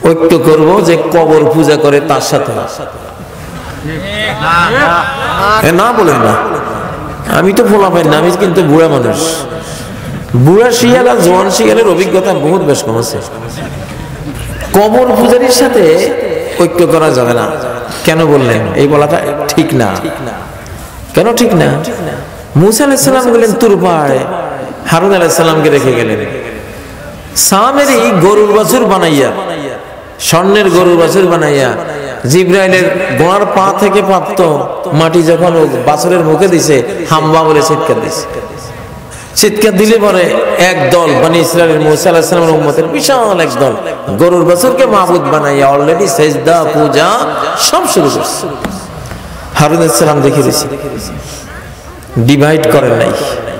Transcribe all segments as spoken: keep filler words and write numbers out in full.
ঐক্য করব যে কবর পূজা করে তার সাথে না বলেন না। আমি তো ফোলা পাই না, আমি কিন্তু বুড়া মানুষ। বুড়া শিয়াল আর জোয়ান শিয়ালের অভিজ্ঞতা বহুত বেশ কম আছে। কবর পূজারীর সাথে ঐক্য করা যাবে না। কেন বললেন? এই বলাটা ঠিক না। কেন ঠিক না? মুসা আলাইহিস সালাম গেলেন তুর পাহাড়ে, হারুন আলাইহিস সালামকে রেখে গেলেন। সামেরই গরুর বাছুর বানাইয়া, স্বর্ণের গরুর বাছুর বানাইয়া জিব্রাইলের গোড়ার পা থেকে প্রাপ্ত মাটি যখন বাছুরের মুখে দিছে, হাম্বা বলে চিৎকার দিছে। চিৎকার দিলে পরে এক দল বনি ইসরাইলের মুসা আলাইহিস সালামের উম্মতের বিশাল এক দল গরুর বাছুরকে মাবুদ বানাইয়া অলরেডি সেজদা পূজা সব শুরু করছে। হারুন আলাইহিস সালাম দেখে দিছে, ডিভাইড করেন নাই,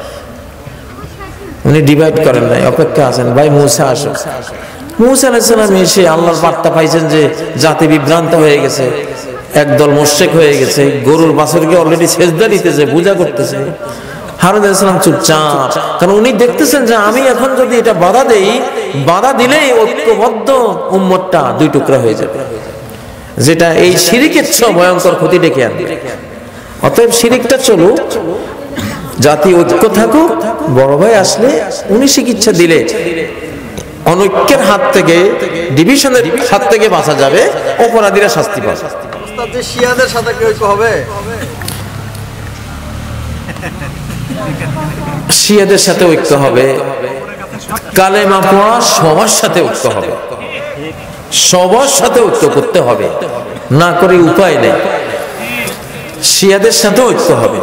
উনি ডিভাইড করেন নাই, অপেক্ষা আছেন ভাই মুসা আসো। মুসা আলাইহিস সালাম এসে আল্লাহর বার্তা পাইছেন যে জাতি বিভ্রান্ত হয়ে গেছে, একদল মুশরিক হয়ে গেছে, গরুর বাছুরকে অলরেডি সেজদা দিতেছে, পূজা করতেছে। হারুন আলাইহিস সালাম চুপচাপ, কারণ উনি দেখতেছেন যে আমি এখন যদি এটা বাধা দেই, বাধা দিলেই ঐক্যবদ্ধ উম্মতটা দুই টুকরা হয়ে যাবে, যেটা এই শিরকের চেয়ে ভয়ঙ্কর ক্ষতি ডেকে আনবে। অতএব শিরকটা চলুক, জাতি ঐক্য থাকুক। বড় ভাই আসলে উনি চিকিৎসা দিলে অনৈক্যের হাত থেকে, ডিভিশনের হাত থেকে বাঁচা যাবে, অপরাধীরা শাস্তি পাবে। শিয়াদের সাথে কি ঐক্য হবে? শিয়াদের সাথে ঐক্য হবে, কালেমা পড়া সবার সাথে ঐক্য হবে, সবার সাথে ঐক্য করতে হবে, না করে উপায় নেই। শিয়াদের সাথে ঐক্য হবে।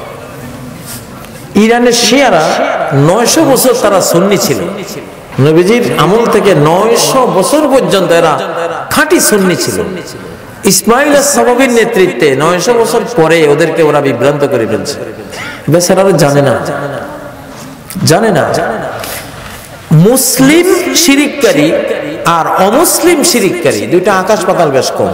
ইরানের শিয়ারা নয়শো বছর তারা সুন্নি ছিল, নবীজির আমল থেকে নয়শো বছর পর্যন্ত এরা খাঁটি সুন্নি ছিল। ইসমাইল আস-সাবাবির নেতৃত্বে নয়শো বছর পরে ওদেরকে ওরা বিভ্রান্ত করে ফেলছে। বেচারা জানে না, জানে না মুসলিম শিরিককারী আর অমুসলিম শিরিককারী দুইটা আকাশ পাতাল বেশ কম।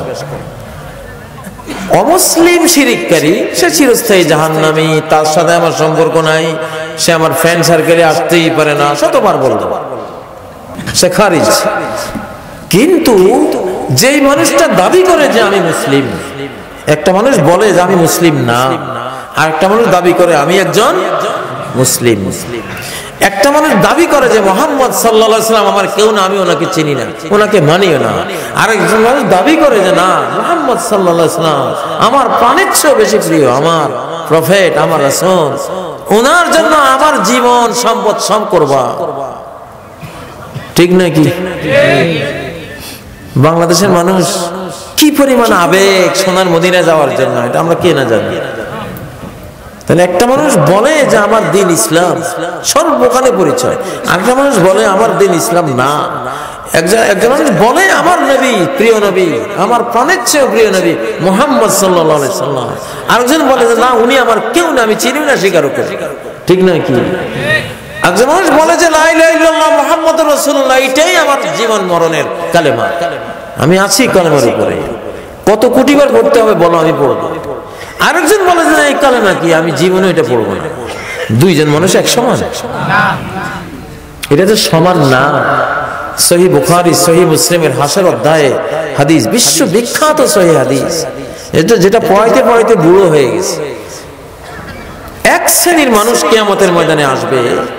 অমুসলিম শিরিককারী সে চিরস্থায়ী জাহান্নামী, তার সাথে আমার সম্পর্ক নাই, সে আমার ফ্রেন্ড সার্কেলে আসতেই পারে না, শতবার বলতো, সে খারিজ। কিন্তু যেই মানুষটা দাবি করে যে আমি মুসলিম, একটা মানুষ বলে যে আমি মুসলিম না, আর একটা মানুষ দাবি করে আমি একজন মুসলিম। একটা মানুষ দাবি করে যে মুহাম্মদ সাল্লাল্লাহু আলাইহি ওয়াসাল্লাম আমার কেউ না, আমি ওনাকে চিনি না, ওনাকে মানিও না। আর একজন মানুষ দাবি করে যে না, মুহাম্মদ সাল্লাল্লাহু আলাইহি ওয়াসাল্লাম আমার প্রাণের চেয়ে বেশি প্রিয়, আমার প্রফেট, আমার রাসূল, ওনার জন্য আমার জীবন সম্পদ সব করবা। ঠিক নাকি? বাংলাদেশের মানুষ কি পরিমাণ আবেগ সোনার মদিনায় যাওয়ার জন্য, এটা আমরা কে না জানি। তাহলে একটা মানুষ বলে যে আমার দিন ইসলাম, সর্বখানে পরিচয়। আরেকটা মানুষ বলে আমার দিন ইসলাম না। একজন একজন মানুষ বলে আমার নবী প্রিয় নবী, আমার প্রাণের চেয়ে প্রিয় নবী মুহাম্মদ সাল্লাল্লাহু আলাইহি সাল্লাম। আরেকজন বলে যে না, উনি আমার কেউ না, আমি চিনি না, স্বীকার করি। ঠিক না কি? একজন মানুষ বলে যে লা ইলাহা ইল্লাল্লাহ মুহাম্মাদুর রাসূলুল্লাহ, এটাই আমার জীবন মরণের কালেমা, আমি আছি কালেমার উপরে, কত কোটিবার পড়তে হবে বলো, আমি পড়বো। আরেকজন বলে যে এই কালেমা কি, আমি জীবনে এটা পড়বো না। দুইজন মানুষ এক সমান? এটা তো সমান না। সহিহ বুখারী, সহিহ মুসলিমের হাসর অধ্যায়ে হাদিস, বিশ্ব বিখ্যাত সহিহ হাদিস, এটা যেটা পড়াইতে পড়াইতে বুড়ো হয়ে গেছে। এক শ্রেণীর মানুষ কিয়ামতের ময়দানে আসবে,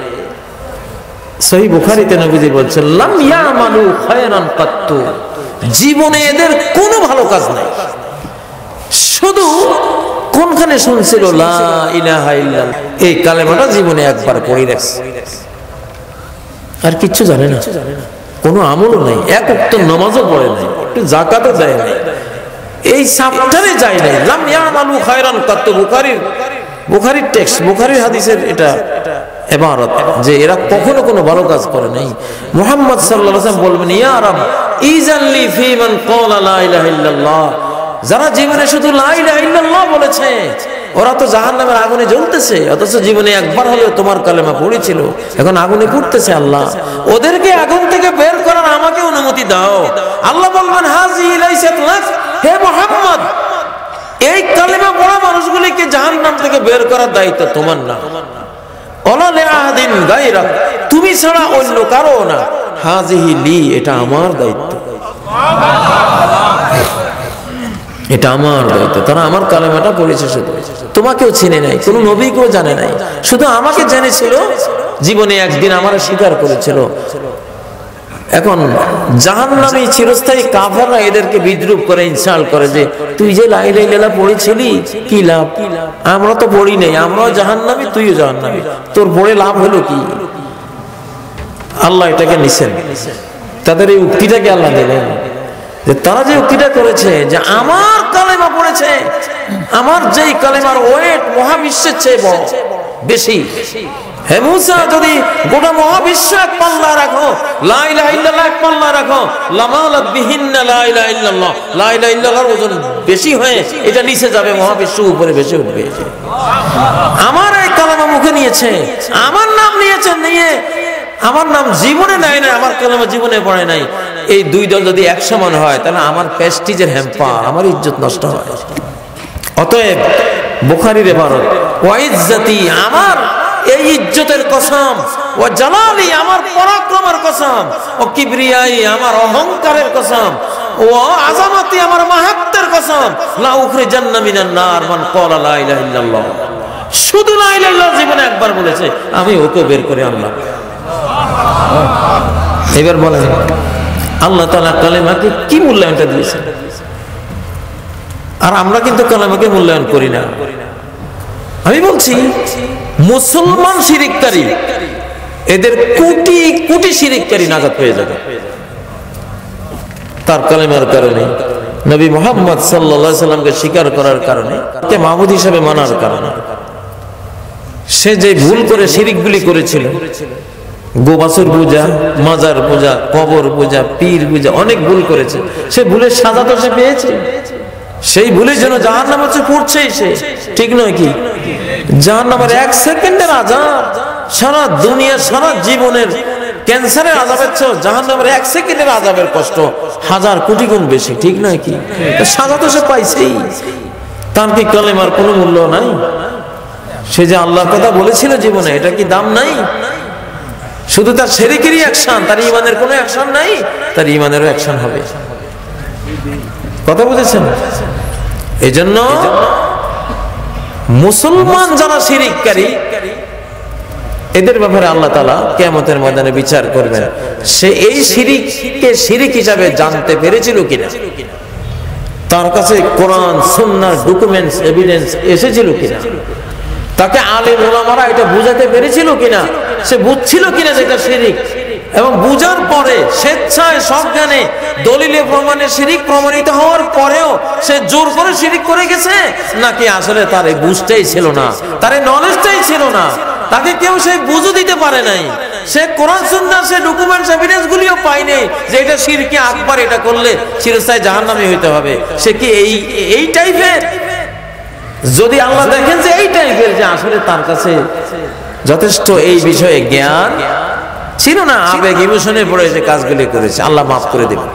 সহিহ বুখারীতে নবীজি বলছেন লাম ইয়ামালু খায়রান কাত্তু, জীবনে এদের কোনো ভালো কাজ নাই, শুধু কোনখানে শুনছিল লা ইলাহা ইল্লাল্লাহ, এই কালেমাটা জীবনে একবার পড়ে রাখছে, আর কিচ্ছু জানে না, কোনো আমলও নাই, এক ওয়াক্ত নামাজও পড়ে নাই, একটু যাকাতও দেয় নাই, এই সাবধানে যায় নাই। লাম ইয়ামালু খায়রান কাত্তু, বুখারীর বুখারীর টেক্সট, বুখারীর হাদিসের এটা ইবারত যে এরা কখনো কোনো ভালো কাজ করে নাই। মুহাম্মদ সাল্লাল্লাহু আলাইহি ওয়াসাল্লাম বলবেন ইয়া রাব ইজাল্লি ফি মান ক্বালা লা ইলাহা ইল্লাল্লাহ, যারা জীবনে শুধু লা ইলাহা ইল্লাল্লাহ বলেছে ওরা তো জাহান্নামের আগুনে জ্বলতেছে, অথচ জীবনে একবার হলেও তোমার কালেমা পড়েছিল, এখন আগুনে পুড়তেছে। আল্লাহ ওদেরকে আগুন থেকে বের করার আমাকে অনুমতি দাও। আল্লাহ বলবেন হাযিহি লাইসাত লাক, হে মুহাম্মদ এই কালেমা পড়া মানুষগুলিকে জাহান্নাম থেকে বের করার দায়িত্ব তোমার না, ওয়ালা লিআহাদিন গায়রাক, তুমি ছাড়া অন্য কারো না, হাযিহি লি, এটা আমার দায়িত্ব। এটা আমার দায়িত্ব। তারা আমার কালেমাটা পড়েছে, শুধু তোমাকেও চিনে নাই, কোনো নবীকেও জানে নাই, শুধু আমাকে জেনেছিল, জীবনে একদিন আমার স্বীকার করেছিল। এখন জাহান্নামী চিরস্থায়ী কাফেররা এদেরকে বিদ্রুপ করে, ইনসাল্ট করে যে তুই যে লা ইলাহা ইল্লাল্লাহ পড়েছিলি, কি লাভ? আমরা তো পড়ি নাই, আমরাও জাহান্নামী, তুইও জাহান্নামী, তোর পড়ে লাভ হলো কি? আল্লাহ এটাকে নিছেন, তাদের এই উক্তিটাকে আল্লাহ দিলেন যে তারা যে উক্তিটা করেছে যে আমার কালেমা পড়েছে, আমার যেই কালেমার ওয়েট মহাবিশ্বের চেয়ে বড় বেশি। হে মুসা, যদি গোটা মহাবিশ্ব এক পাল্লা রাখো, লা ইলাহা ইল্লাল্লাহ এক পাল্লা রাখো, লামালাত বিহিন্না লা ইলাহা ইল্লাল্লাহ, লা ইলাহা ইল্লাল্লাহর ওজন বেশি হয়ে এটা নিচে যাবে, মহাবিশ্ব উপরে বেশি উঠবে। আমার এই কালেমা মুখে নিয়েছে, আমার নাম নিয়েছে, নিয়ে আমার নাম জীবনে নাই না, আমার কালেমা জীবনে পড়ে নাই। এই দুই দল যদি এক সমান হয় তাহলে আমার প্রেস্টিজের হ্যাম্পার, আমার ইজ্জত নষ্ট হয়। অতএব বুখারীর ইবারত, ওয়া ইজ্জতি, আমার এই ইজ্জতের কসম, ও জালালি, আমার পরাক্রমের কসম, ও কিবরিয়াই, আমার অহংকারের কসম, ও আযামাতি, আমার মাহাত্ম্যের কসম, লা উখরিজান্না মিনান নার মান ক্বালা লা ইলাহা ইল্লাল্লাহ। শুধু লা ইলাহা ইল্লাল্লাহ জীবনে একবার বলেছে, আমি ওকে বের করে আনলাম। এবার বলেন আল্লাহ তাআলা কালেমাকে কি মূল্যায়নটা দিয়েছেন? আর আমরা কিন্তু কালেমাকে মূল্যায়ন করি না। আমি বলছি মুসলমান শিরিককারী, এদের কোটি কোটি শিরিককারী নাজাত পেয়ে যাবে তার কালেমার কারণে, নবী মুহাম্মদ সাল্লাল্লাহু আলাইহি সাল্লামকে স্বীকার করার কারণে, তাকে মাবুদ হিসেবে মানার কারণে। সে যে ভুল করে শিরিকগুলি করেছিল, গোবাছুর পূজা, মাজার পূজা, কবর পূজা, পীর পূজা, অনেক ভুল করেছে, সে ভুলের সাজা তো সে পেয়েছে। সেই ভুলের জন্য জাহান্নামে পড়ছেই সে, ঠিক নয় কি? জাহান্নামের এক সেকেন্ডের আযাব সারা দুনিয়া, সারা জীবনের ক্যান্সারের আযাবের চেয়ে জাহান্নামের এক সেকেন্ডের আযাবের কষ্ট হাজার কোটি গুণ বেশি, ঠিক নয় কি? সাজা তো সে পাইছেই, তার কি কালেমার কোনো মূল্য নাই? সে যে আল্লাহর কথা বলেছিল জীবনে, এটা কি দাম নাই? শুধু তার শিরকেরই অ্যাকশন, তার ঈমানের কোনো অ্যাকশন নাই, তার ঈমানেরও অ্যাকশন হবে। কথা বুঝেছেন? এজন্য মুসলমান যারা শিরিককারী, এদের ব্যাপারে আল্লাহ তাআলা কিয়ামতের ময়দানে বিচার করবেন। সে এই শিরিককে শিরিক হিসাবে জানতে পেরেছিল কিনা, তার কাছে কোরআন সুন্নাহর ডকুমেন্টস এভিডেন্স এসেছিল কিনা, তাকে আলেম ওলামারা এটা বুঝাতে পেরেছিল কিনা, সে বুঝছিল কিনা যেটা শিরিক, এবং বুঝার পরে স্বেচ্ছায় সজ্ঞানে দলিলে প্রমাণে শিরিক প্রমাণিত হওয়ার পরেও সে জোর করে শিরিক করে গেছে, নাকি আসলে তার এই বুঝটাই ছিল না, তার এই নলেজটাই ছিল না, তাকে কেউ সেই বুঝও দিতে পারে নাই, সে কোরআন সুন্নাহ, সে ডকুমেন্টস এভিডেন্স গুলিও পায়নি যে এটা শিরকে আকবার, এটা করলে চিরস্থায়ী জাহান্নামী হইতে হবে। সে কি এই এই টাইপের? যদি আল্লাহ দেখেন যে এই টাইপের, যে আসলে তার কাছে যথেষ্ট এই বিষয়ে জ্ঞান ছিল না, আবেগ ইমোশনে পড়ে যে কাজগুলি করেছে, আল্লাহ মাফ করে দেবেন।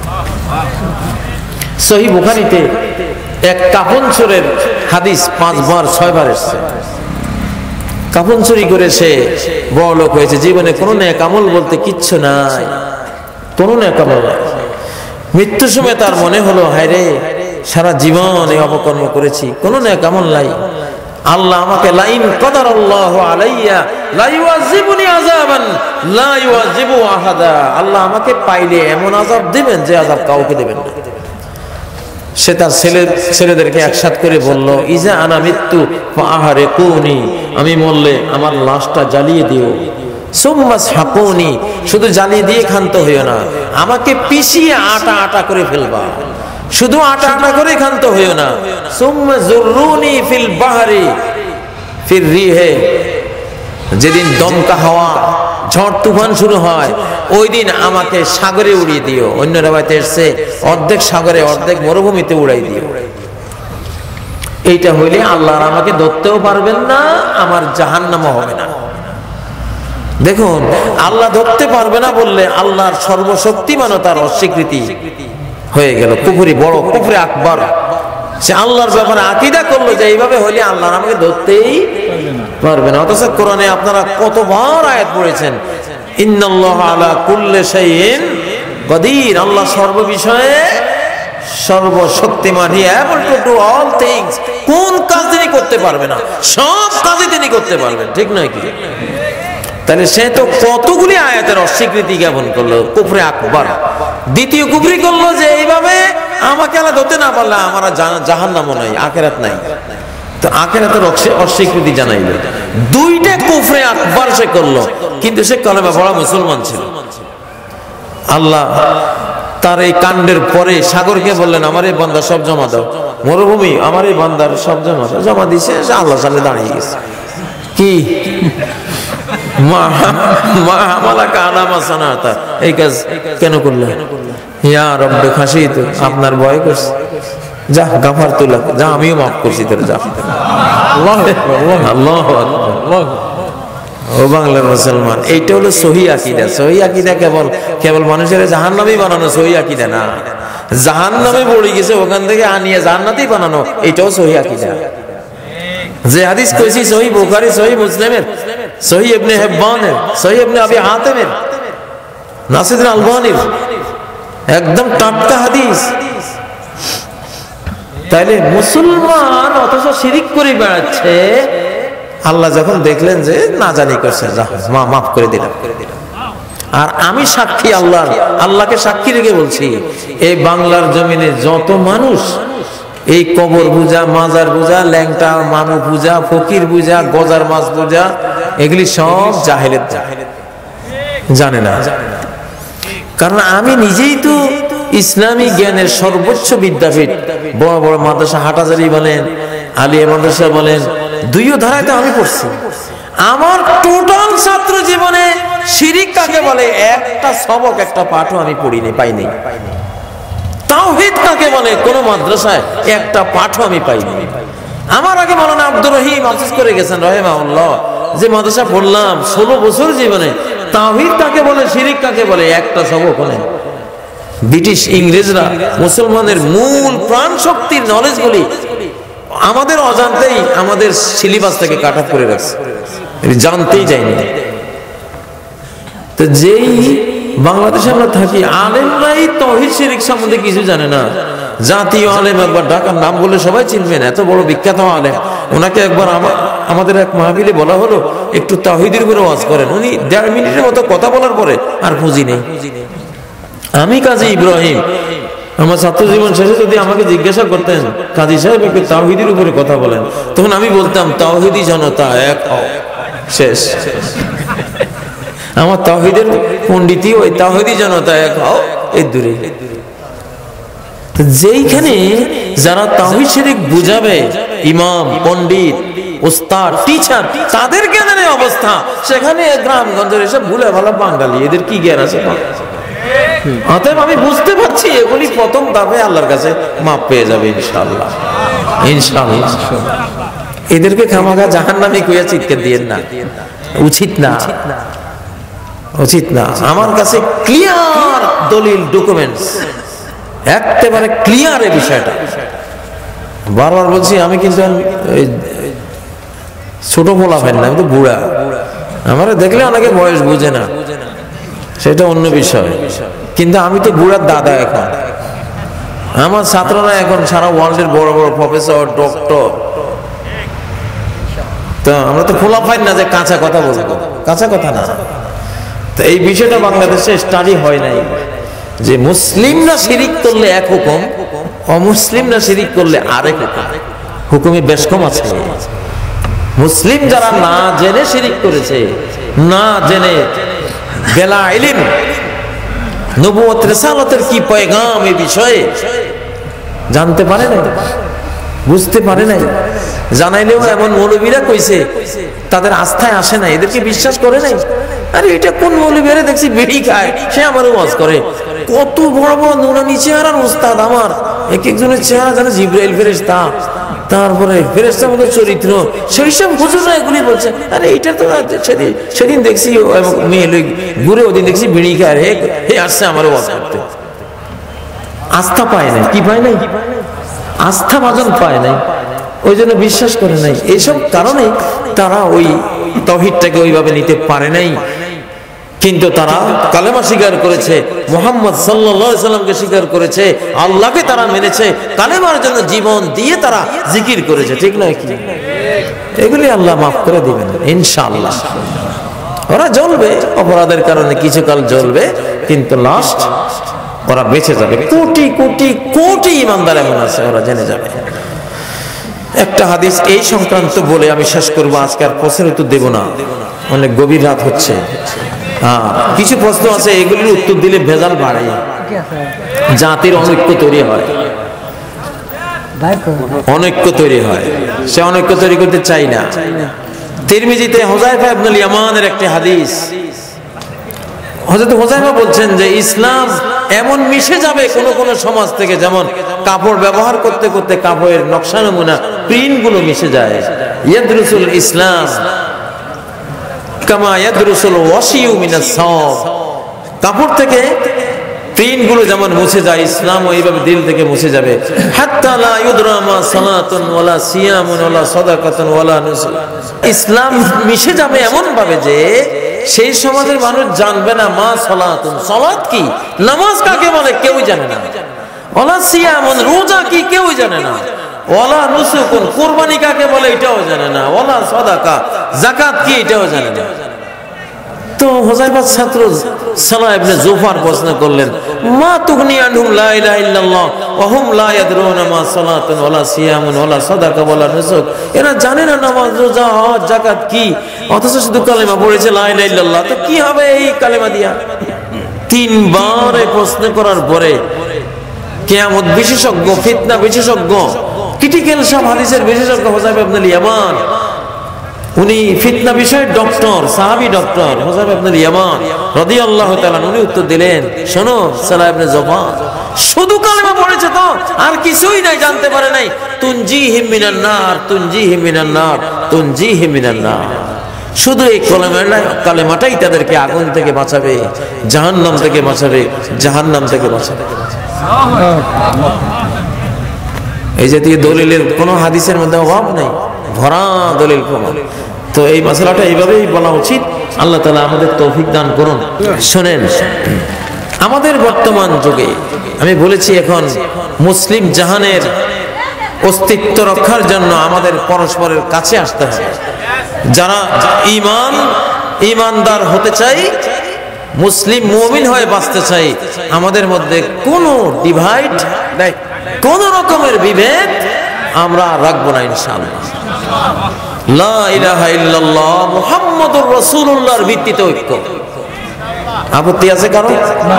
সহিহ বুখারীতে এক কাফন চোরের হাদিস পাঁচবার ছয়বার এসেছে। কাফন চুরি করে সে বড় লোক হয়েছে, জীবনে কোনো নেক আমল বলতে কিচ্ছু নাই, কোনো নেক আমল নাই। মৃত্যুর সময় তার মনে হলো, হায় রে, সারা জীবন এই অপকর্ম করেছি, কোনো নেক আমল নাই। আল্লাহ আমাকে লাইন কদারাল্লাহু আলাইয়া লা ইউআযিবুনি আযাবান লা ইউআযিবু আহাদা, আল্লাহ আমাকে পাইলে এমন আযাব দিবেন যে আযাব কাউকে দিবেন না। সে তার ছেলে ছেলেদেরকে একসাথে করে বলল, ইজা আনা মৃত্যু ফাহারিকুনি, আমি মরলে আমার লাশটা জ্বালিয়ে দিও, সুম্মা সাকুনি, শুধু জ্বালিয়ে দিয়ে ক্ষান্ত হইও না, আমাকে পিষিয়ে আটা আটা করে ফেলবা, শুধু আটা আটা করে ক্ষান্ত হইও না, সুম্মা জুররুনি ফিল বাহরি ফির রিহে, যেদিন দমকা হাওয়া ঝড় তুফান শুরু হয় ওই দিন আমাকে সাগরে উড়িয়ে দিও, অন্য রাবাতে এসেছে অর্ধেক সাগরে অর্ধেক মরুভূমিতে উড়াই দিও। এইটা হইলে আল্লাহ আমাকে ধরতেও পারবেন না, আমার জাহান্নামও হবে না। দেখুন, আল্লাহ ধরতে পারবে না বললে আল্লাহর সর্বশক্তিমানতার অস্বীকৃতি হয়ে গেল, কুফরি, বড় কুফরি আকবার। সে আল্লাহর ব্যাপারে আকীদা করলো যে এইভাবে হইলে আল্লাহ আমাকে ধরতেই পারবে না। অথচ কোরআনে আপনারা কতবার আয়াত পড়েছেন, ইন্নাল্লাহা আলা কুল্লি শাইইন কদির, আল্লাহ সর্ববিষয়ে সর্বশক্তিমান, he able to do all things. কোন কাজ তিনি করতে পারবে না, সব কাজই তিনি করতে পারবেন, ঠিক নয় কি? তাহলে সে তো কতগুলি আয়াতের অস্বীকৃতি জ্ঞাপন করলো, কুফরে আকবার। দ্বিতীয় কুফরি করলো যে এইভাবে আমাকে আল্লাহ ধরতে না পারলে আমার জাহান্নামও নাই, আখিরাত নাই, তো আখিরাতের অস্বীকৃতি জানাইলো। দুইটা কুফরে আকবার সে করলো, কিন্তু সে কলেমা পড়া মুসলমান ছিল। আল্লাহ তার এই কাণ্ডের পরে সাগরকে বললেন, আমার এই বান্দা সব জমা দাও। মরুভূমি, আমার এই বান্দার সব জমা দাও। জমা দিছে, আল্লাহ সামনে দাঁড়িয়ে গেছে। কি এই কাজ কেন করলেন? ইয়া রব্বে খাসিত, আপনার ভয় করছে, যা গাফার তুলা, যা আমিও মাফ করছি তোর, যা। আল্লাহু আকবার। ও বাংলার মুসলমান, এইটা হলো সহি আকীদা। সহি আকীদা কেবল কেবল মানুষের জাহান্নামী বানানো সহি আকীদা না, জাহান্নামে পড়ে গেছে ওখান থেকে আনিয়ে জান্নাতেই বানানো, এটাও সহি আকীদা। যে হাদিস কইছি সহি বুখারী, সহি মুসলিমের, সহি ইবনে হিব্বানের, সহি ইবনে আবি হাতিমের, নাসিরুদ্দিন আলবানীর, একদম টাটকা হাদিস। তাইলে মুসলমান অথচ শিরিক করে বেড়াচ্ছে, আল্লাহ যখন দেখলেন যে না জানি করছে, যা মাফ করে দিলাম। আর আমি সাক্ষী আল্লাহ, আল্লাহকে সাক্ষী রেখে বলছি, এই বাংলার জমিনে যত মানুষ এই কবর পূজা, মাজার পূজা, ল্যাংটা মানু পূজা, ফকির পূজা, গজার মাছ পূজা, এগুলি সব জাহেলের, জানে না। কারণ আমি নিজেই তো ইসলামী জ্ঞানের সর্বোচ্চ বিদ্যাপীঠ, বড় বড় মাদ্রাসা, হাটহাজারী বলেন, আলিয়া মাদ্রাসা বলেন, দুইও ধারায় তো আমি পড়ছি। আমার টোটাল ছাত্র জীবনে শিরিক কাকে বলে একটা সবক, একটা পাঠও আমি পড়িনি, পাইনি। তাওহীদ কাকে বলে কোন মাদ্রাসায় একটা পাঠও আমি পাইনি। আমার আগে মাওলানা আব্দুর রহিম আফসোস করে গেছেন রাহিমাহুল্লাহ, যে মাদ্রাসা পড়লাম ষোলো বছর জীবনে, তাওহীদ কাকে বলে, শিরিক কাকে বলে একটা সবক নেই। ব্রিটিশ ইংরেজরা মুসলমানের মূল প্রাণ শক্তির নলেজগুলি আমাদের অজান্তেই আমাদের সিলেবাস থেকে কাট অফ করে রাখছে, জানতেই যায়নি। তো যেই বাংলাদেশে আমরা থাকি, আলেমরাই তাওহীদ শিরিক সম্বন্ধে কিছু জানে না। জাতীয় আলেম, একবার ঢাকার নাম বলে সবাই চিনবেন, এত বড় বিখ্যাত আলেম, ওনাকে একবার আমাদের এক মাহফিলে বলা হলো একটু তাওহীদের উপরে ওয়াজ করেন। উনি দেড় মিনিটের মতো কথা বলার পরে আর খুঁজি নেই। আমি কাজী ইব্রাহিম, আমার ছাত্র জীবন শেষে যদি আমাকে জিজ্ঞাসা করতেন, কাজী সাহেব একটু তাওহীদের উপরে কথা বলেন, তখন আমি বলতাম তাওহীদি জনতা এক হও, শেষ। আমার তাওহীদের পণ্ডিতি ওই তাওহীদি জনতা এক হও, এই দূরে। যেইখানে যারা তাওহীদ শিরিক বুঝাবে, ইমাম, পণ্ডিত, উস্তাদ, টিচার, তাদের জ্ঞানের অবস্থা, সেখানে গ্রামগঞ্জের এসব ভুলে ভালো বাঙালি, এদের কি জ্ঞান আছে? অতএব আমি বুঝতে পারছি এগুলি প্রথম ধাপে আল্লাহর কাছে মাপ পেয়ে যাবে ইনশাআল্লাহ, ইনশাআল্লাহ। এদেরকে খামাখা জাহান্নামী কইয়া চিৎকার দিয়েন না, উচিত না, উচিত না। আমার কাছে ক্লিয়ার দলিল, ডকুমেন্টস একেবারে ক্লিয়ার এই বিষয়টা। বারবার বলছি আমি কিন্তু ছোট বলা হয় না, আমি তো বুড়া। আমার দেখলে অনেকে বয়স বুঝে না, সেটা অন্য বিষয়, কিন্তু আমি তো বুড়ার দাদা এখন। আমার ছাত্ররা এখন সারা ওয়ার্ল্ডের বড় বড় প্রফেসর, ডক্টর। তো আমরা তো খোলা পাই না যে কাঁচা কথা বলবো, কাঁচা কথা না। তো এই বিষয়টা বাংলাদেশে স্টাডি হয় নাই যে মুসলিমরা শিরিক করলে এক হুকুম, অমুসলিমরা শিরিক করলে আরেক হুকুম। হুকুমে বেশ কম আছে। মুসলিম যারা না জেনে শিরিক করেছে, না জেনে বেলা ইলম, নবুয়ত রিসালাতের কি পয়গাম এই বিষয়ে জানতে পারে নাই, বুঝতে পারে নাই। জানাইলেও এমন মৌলবীরা কইছে তাদের আস্থায় আসে না, এদেরকে বিশ্বাস করে নাই। আরে এটা কোন মৌলবীরা দেখছি বিড়ি খায়, সে আমার ওয়াজ করে। কত বড় বড় নুরানি চেহারার উস্তাদ আমার, এক একজনের চেহারা জানে জিবরাইল ফেরেশতা, তারপরে ফেরেশতার মতো চরিত্র, সেই সব হুজুররা এগুলি বলছে। আরে এটা তো সেদিন সেদিন দেখছি মেয়ে লোক ঘুরে, ওদিন দেখছি বিড়ি খায়, হে হে আসছে আমার ওয়াজ করতে। আস্থা পায় নাই, কি পায় নাই? আস্থা ভাজন পায় নাই, ওই জন্য বিশ্বাস করে নাই। এইসব কারণে তারা ওই তাওহীদটাকে ওইভাবে নিতে পারে নাই। কিন্তু তারা কালেমা স্বীকার করেছে, মুহাম্মদ সাল্লাল্লাহু আলাইহি সাল্লামকে স্বীকার করেছে, আল্লাহকে তারা মেনেছে, কালেমার জন্য জীবন দিয়ে তারা জিকির করেছে, ঠিক নয় কি? এগুলি আল্লাহ মাফ করে দিবেন ইনশাআল্লাহ। ওরা জ্বলবে অপরাধের কারণে, কিছুকাল জ্বলবে, কিন্তু লাস্ট ওরা বেঁচে যাবে। কোটি কোটি কোটি ইমানদার এমন আছে, ওরা জেনে যাবে। একটা হাদিস এই সংক্রান্ত বলে আমি শেষ করবো, আজকে আর প্রশ্নের উত্তর দেব না, অনেক গভীর রাত হচ্ছে। হ্যাঁ, কিছু প্রশ্ন আছে এগুলির উত্তর দিলে ভেজাল বাড়ে, জাতির অনৈক্য তৈরি হয়, অনৈক্য তৈরি হয়, সে অনৈক্য তৈরি করতে চাই না। তিরমিজিতে হুযায়ফা ইবনুল ইয়ামানের একটি হাদিস, হযরত হুযায়ফা বলছেন যে ইসলাম এমন মিশে যাবে কোন কোন সমাজ থেকে, যেমন কাপড় ব্যবহার করতে করতে কাপড়ের নকশা নমুনা প্রিন্ট গুলো মিশে যায়। ইয়াদরুসুল ইসলাম কামা ইয়াদরুসুল ওয়াশিউ মিনাস সাওব, কাপড় থেকে প্রিন্ট গুলো যেমন মুছে যায়, ইসলাম এইভাবে দিল থেকে মুছে যাবে। হাত্তা লা ইউদরা মা সালাতুন ওয়ালা সিয়ামুন ওয়ালা সাদাকাতুন ওয়ালা নুসুক, ইসলাম মিশে যাবে এমন ভাবে যে সেই সমাজের মানুষ জানবে না মা সালাতুন, সালাত কি, নামাজ কাকে বলে কেউ জানে না, ওয়ালা সিয়ামুন, রোজা কি কেউ জানে না, ওয়ালা নুসুকুন, কুরবানি কাকে বলে এটাও জানে না, ওয়ালা সাদাকা, যাকাত কি এটাও জানে না। তো হুযায়ফার ছাত্র সালাহ ইবনে জুফার প্রশ্ন করলেন, মা তুগনি আনহুম লা ইলাহা ইল্লাল্লাহ ওয়া হুম লা ইয়াদরুনা মা সালাতুন ওয়ালা সিয়ামুন ওয়ালা সাদাকা ওয়ালা নুসুক, এরা জানে না নামাজ, রোজা, হজ, যাকাত কি, অথচ শুধু কালেমা পড়েছে লা ইলাহা ইল্লাল্লাহ, তো কি হবে এই কালেমা দিয়া? তিনবার এই প্রশ্ন করার পরে কিয়ামত বিশেষজ্ঞ, ফিতনা বিশেষজ্ঞ, ক্রিটিক্যাল সব হাদিসের বিশেষজ্ঞ হুযায়ফা ইবনুল ইয়ামান, উনি ফিতনা বিষয়ের ডক্টর, সাহাবী ডক্টর হুযায়ফা ইবনুল ইয়ামান রাদিয়াল্লাহু তাআলা, উনি উত্তর দিলেন, শোনো সালাহ ইবনে জুফা, শুধু কালেমা পড়েছে তো আর কিছুই নাই, জানতে পারে নাই তুনজিহিম মিনান নার, তুনজিহিম মিনান নার, তুনজিহিম মিনান নার, শুধু এই কালেমাটাই কালেমাটাই তাদেরকে আগুন থেকে বাঁচাবে, জাহান্নাম থেকে বাঁচাবে, জাহান্নাম থেকে বাঁচাবে। এই জাতীয় দলিলের কোন হাদিসের মধ্যে অভাব নেই, ভরা দলিল প্রমাণ। তো এই মাসআলাটা এইভাবেই বলা উচিত। আল্লাহ তাআলা আমাদের তৌফিক দান করুন। শুনেন, আমাদের বর্তমান যুগে আমি বলেছি, এখন মুসলিম জাহানের অস্তিত্ব রক্ষার জন্য আমাদের পরস্পরের কাছে আসতে হবে। যারা ঈমান ঈমানদার হতে চাই, মুসলিম মুমিন হয়ে বাঁচতে চাই, আমাদের মধ্যে কোনো ডিভাইড নাই, কোন রকমের বিভেদ আমরা রাখবো না ইনশাআল্লাহ। লা ইলাহা ইল্লাল্লাহ মুহাম্মাদুর রাসূলুল্লাহর ভিত্তিতে ঐক্য। আপত্তি আছে কারো?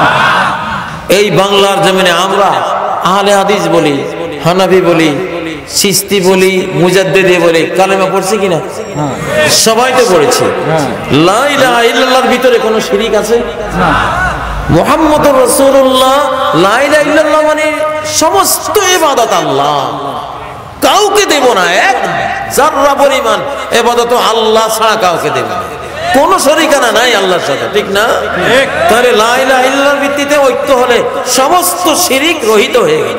এই বাংলার জমিনে আমরা আহলে হাদিস বলি, হানাফি বলি, চিশতি বলি, মুজাদ্দিদি বলি, কালেমা পড়ছি কিনা? সবাই তো পড়েছি। লা ইলাহা ইল্লাল্লাহর ভিতরে কোনো শিরিক আছে? মুহাম্মাদুর রাসূলুল্লাহ, লা ইলাহা ইল্লাল্লাহ মানে সমস্ত ইবাদত আল্লাহ, কাউকে দেব না, এক যাররা পরিমাণ ইবাদত আল্লাহ ছাড়া কাউকে দেব না, কোনো শরীকানা নাই আল্লাহর সাথে, ঠিক না? তাহলে লা ইলাহা ইল্লাল্লাহর ভিত্তিতে ঐক্য হলে সমস্ত শিরিক রহিত হয়ে গেল।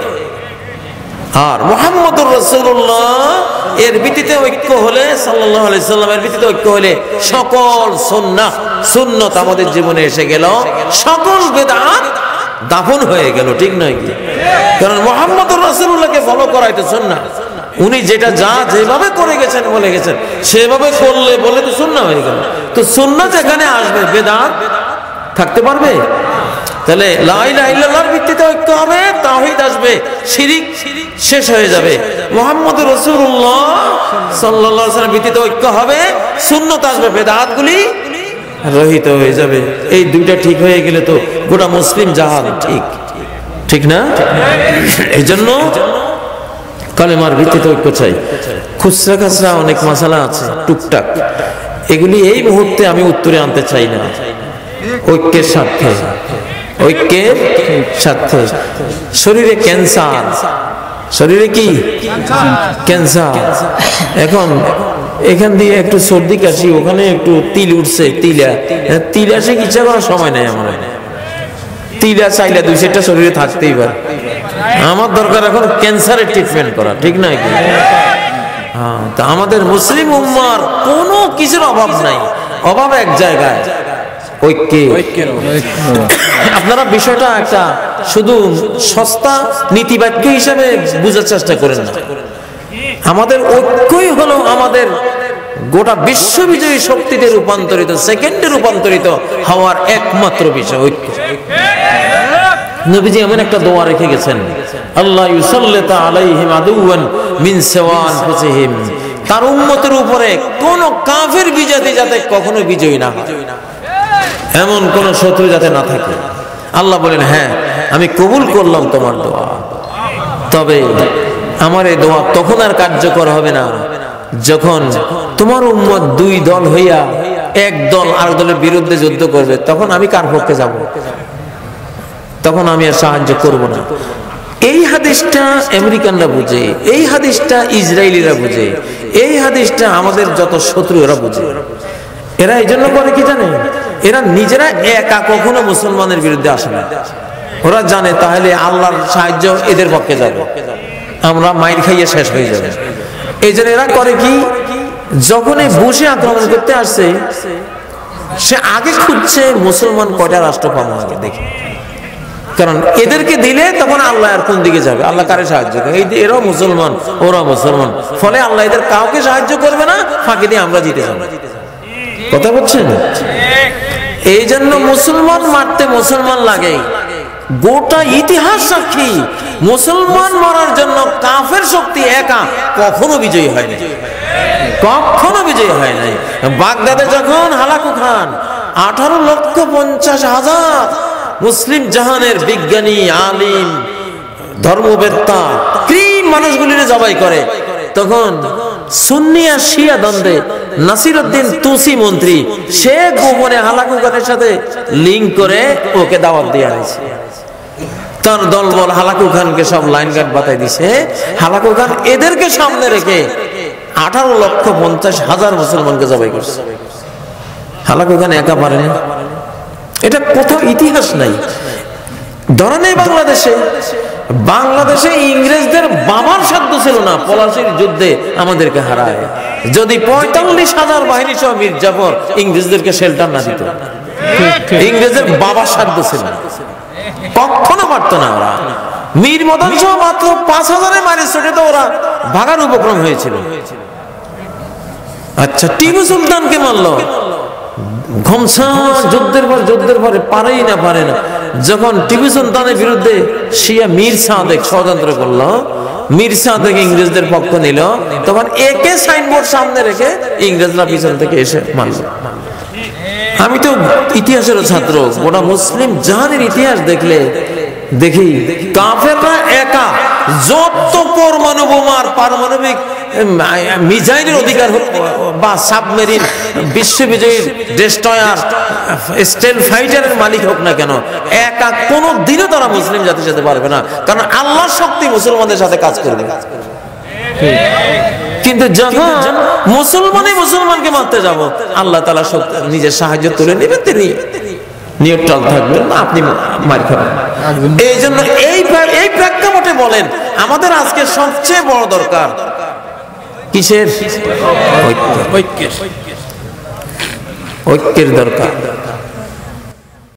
আর মুহাম্মাদুর রাসূলুল্লাহ এর ভিত্তিতে ঐক্য হলে, সাল্লাল্লাহু আলাইহি সাল্লামের ভিত্তিতে ঐক্য হলে সকল সুন্নাহ সুন্নত আমাদের জীবনে এসে গেল, সকল বিদআত দাফন হয়ে গেল, ঠিক নয় কি? কারণ মুহাম্মাদুর রাসূলুল্লাহকে ফলো করাই তো সুন্নাহ, উনি যেটা যা যেভাবে করে গেছেন বলে গেছেন সেভাবে করলে বলে তো সুন্নাহ হয়ে গেল। তো সুন্নাহ যেখানে আসবে বিদআত থাকতে পারবে? তাহলে লা ইলাহা ইল্লাল্লাহর ভিত্তিতে ঐক্য হবে, তাওহীদ আসবে, শিরিক শেষ হয়ে যাবে। মুহাম্মদুর রাসূলুল্লাহ সাল্লাল্লাহু আলাইহি ওয়াসাল্লামের ভিত্তিতে ঐক্য হবে, সুন্নাত আসবে, বিদআতগুলি রহিত হয়ে যাবে। এই দুইটা ঠিক হয়ে গেলে তো গোটা মুসলিম জাহান ঠিক, ঠিক না? এই জন্য কালেমার ভিত্তিতে ঐক্য চাই। খুচরা খাচরা অনেক মাসালা আছে টুকটাক, এগুলি এই মুহূর্তে আমি উত্তরে আনতে চাই না। ঐক্যের স্বার্থে, ঐক্যের স্বার্থে। শরীরে ক্যান্সার, শরীরে কি ক্যান্সার, এখন এখান দিয়ে একটু সর্দি কাশি, ওখানে একটু তিল উঠছে, তিলা তিলা সে ইচ্ছা করার সময় নাই আমার, তিলা চাইলা দুই সেটা শরীরে থাকতেই পারে। আমার দরকার এখন ক্যান্সারের ট্রিটমেন্ট করা, ঠিক নয় কি? হ্যাঁ, তা আমাদের মুসলিম উম্মার কোনো কিছুর অভাব নাই, অভাব এক জায়গায়, ঐক্যে। আপনারা বিষয়টা একটা শুধু সস্তা নীতিবাক্য হিসাবে বোঝার চেষ্টা করেন না। আমাদের ঐক্যই হলো আমাদের গোটা বিশ্ব বিজয়ী শক্তিতে রূপান্তরিত, সেকেন্ডে রূপান্তরিত হওয়ার একমাত্র বিষয় ঐক্য। নবীজি এমন একটা দোয়া রেখে গেছেন, আল্লাহ ইউসাল্লিতা আলাইহিম আদুওয়ান মিন সিওয়ান ফুসিহিম, তার উম্মতের উপরে কোন কাফের বিজাতি যাতে কখনো বিজয়ী না হয়, এমন কোন শত্রু যাতে না থাকে। আল্লাহ বলেন, হ্যাঁ আমি কবুল করলাম তোমার দোয়া, তবে আমার এই দোয়া তখন আর কার্যকর হবে না যখন তোমার উম্মত দুই দল হইয়া এক দল আর দলের বিরুদ্ধে যুদ্ধ করবে, তখন আমি কার পক্ষে যাব? তখন আমি আর সাহায্য করব না। এই হাদিসটা আমেরিকানরা বুঝে, এই হাদিসটা ইসরায়েলিরা বুঝে, এই হাদিসটা আমাদের যত শত্রু এরা বুঝে। এরা এই জন্য করে কি জানে? এরা নিজেরা একা কখনো মুসলমানের বিরুদ্ধে আসে না। ওরা জানে তাহলে আল্লাহর সাহায্য এদের পক্ষে যাবে, আমরা মাইর খাইয়ে শেষ হয়ে যাবে। এই জন্য এরা করে কি, যখনই বসে আক্রমণ করতে আসছে সে আগে খুঁজছে মুসলমান কয়টা রাষ্ট্র পাবো আগে দেখি, কারণ এদেরকে দিলে তখন আল্লাহ আর কোন দিকে যাবে, আল্লাহ কারে সাহায্য করে? এই এরাও মুসলমান ওরা মুসলমান, ফলে আল্লাহ এদের কাউকে সাহায্য করবে না, ফাঁকি দিয়ে আমরা জিতে যাবো। কথা বলছেন? এই জন্য মুসলমান মারতে মুসলমান লাগে। গোটা ইতিহাস সাক্ষী, মুসলমান মারার জন্য কাফের শক্তি একা কখনো বিজয়ী হয়নি, কখনো বিজয়ী হয় নাই। বাগদাদে যখন হালাকু খান আঠারো লক্ষ পঞ্চাশ হাজার মুসলিম জাহানের বিজ্ঞানী, আলিম, ধর্মবেত্তা, ক্রিম মানুষগুলিরে জবাই করে, তখন সুন্নি আর শিয়া দ্বন্দ্বে নাসিরউদ্দিন তুসি মন্ত্রী সে গোপনে হালাকু খানের সাথে লিঙ্ক করে ওকে দাওয়াত দিয়ে আনিছে। তার দলবল হালাকু খানকে সব লাইন গার্ড বাতাই দিছে। হালাকু খান এদেরকে সামনে রেখে আঠারো লক্ষ পঞ্চাশ হাজার মুসলমানকে জবাই করছে। হালাকু খান একা পারেনি, এটা কোথাও ইতিহাস নাই। ধরে নেই বাংলাদেশে, বাংলাদেশে ইংরেজদের বাবার সাধ্য ছিল না পলাশীর যুদ্ধে আমাদেরকে হারায়। যদি পঁয়তাল্লিশ হাজার বাহিনী সহ মীর জাফর ইংরেজদেরকে শেল্টার না দিত, ইংরেজের বাবার সাধ্য ছিল না, কখনো পারতো না। ওরা মীর মদন সহ মাত্র পাঁচ হাজারে মারি ছুটে তো ওরা ভাগার উপক্রম হয়েছিল। আচ্ছা, টিপু সুলতানকে মারলো, ঘমসা যুদ্ধের পর যুদ্ধের পরে পারেই না পারে না। যখন টিপু সুলতানের বিরুদ্ধে শিয়া মীর সাদেক ষড়যন্ত্র করলো, মীর সাদেক ইংরেজদের পক্ষ নিল, তখন একে সাইনবোর্ড সামনে রেখে ইংরেজরা পিছন থেকে এসে মারল। আমি তো ইতিহাসের ছাত্র, গোটা মুসলিম জাহানের ইতিহাস দেখলে দেখি কাফেররা একা যত পরমাণু বোমার, পারমাণবিক মিসাইলের অধিকার বা সাবমেরিন, বিশ্ববিজয়ীর ডেস্ট্রয়ার, স্টেল ফাইটারের মালিক হোক না কেন, একা কোনো দিনও তারা মুসলিম জাতির সাথে পারবে না, কারণ আল্লাহর শক্তি মুসলমানদের সাথে কাজ করবে। কিন্তু যখন মুসলমানই মুসলমানকে মারতে যাব, আল্লাহ তাআলা নিজের সাহায্য তুলে নেবেন, তিনি নিউট্রাল থাকবেন, আপনি মার খাবেন। এই জন্য এই এই প্রেক্ষাপটে বলেন আমাদের আজকে সবচেয়ে বড় দরকার কিসের? ঐক্যের, ঐক্যের দরকার।